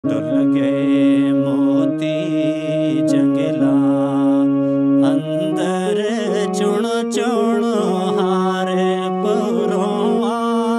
डुल गए मोती जंगला अंदर चुण चुण हार पुरों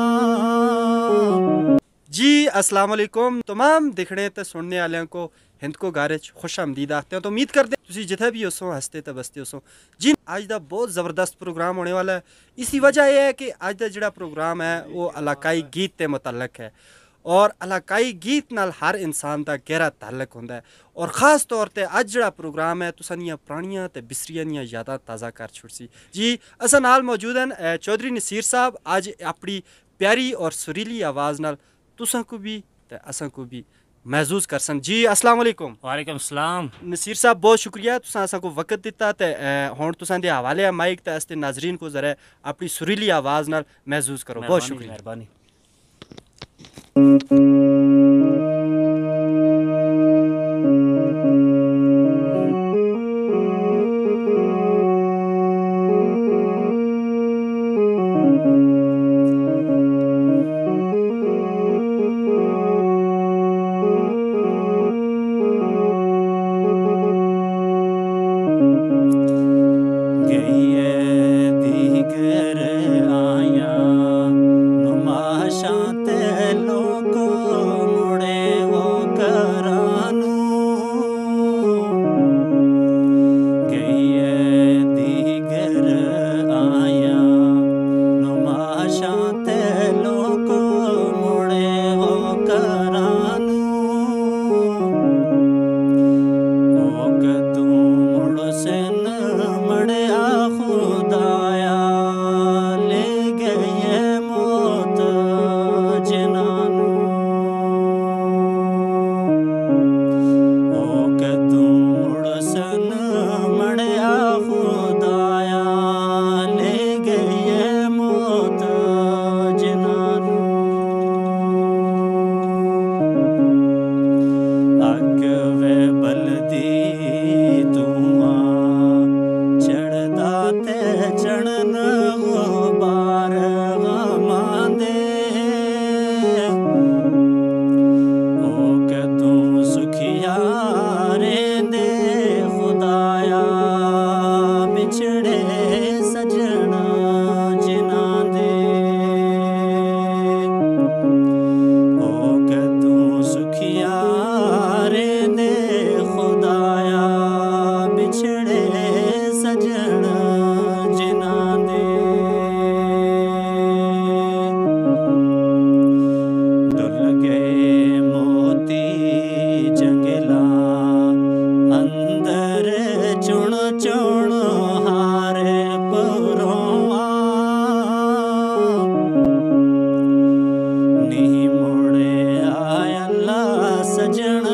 जी अस्सलाम वालेकुम तमाम दिखने ते सुनने वाले को हिंद को गारे खुश आमदीद आखते हैं। तो उम्मीद करते हैं तुसी जिथे भी हो हंसते ते बसते हो जी। आज का बहुत ज़बरदस्त प्रोग्राम होने वाला है। इसी वजह यह है कि आज का जोड़ा प्रोग्राम है वो इलाकाई गीत के मुतलक है और इलाकाई गीत नाल हर इंसान का गहरा ताल्लुक होंदा है। और ख़ास तौर पर अज जोड़ा प्रोग्राम है तुसां दियां पुरानियां ते बिसरियां दियां यादां ताज़ा कर छुड़सी जी। असां नाल मौजूद हैं चौधरी नसीर साहब। अज अपनी प्यारी और सुरीली आवाज़ नाल तुसां को भी ते असां को भी महसूस कर सन जी। अस्सलाम वालेकुम। वालेकुम सलाम नसीर साहब बहुत शुक्रिया तुसां असां को वक्त दिता ते हुण तुसां दे हवाले है माइक ते अस्ते नाजरीन को जरा अपनी सुरीली आवाज़ नाल महसूस करो। बहुत शुक्रिया। मेहरबानी। सजन